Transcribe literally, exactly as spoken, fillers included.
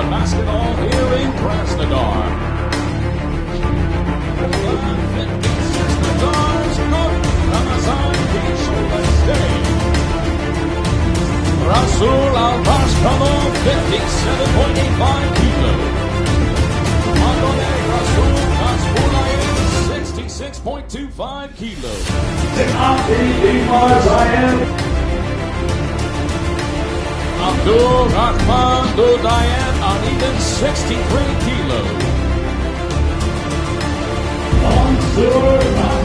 basketball here in Krasnodar. fifty-six Nadar's Ramazan Solastay. Rasul Al-Bashkamov, fifty-seven point eight five kilos. Magomed Rasul Kasbulayev, sixty-six point two five kilos. Timothy Dimarzayev. Abdul Rahman Dudayan, on even sixty-three kilos. Mansoor